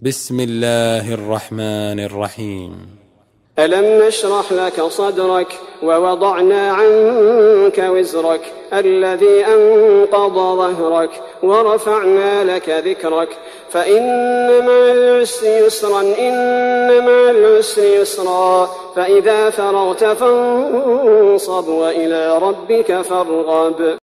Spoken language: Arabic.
بسم الله الرحمن الرحيم. ألم نشرح لك صدرك ووضعنا عنك وزرك الذي أنقض ظهرك ورفعنا لك ذكرك فإن مع العسر يسرا إن مع العسر يسرا فإذا فرغت فانصب وإلى ربك فارغب.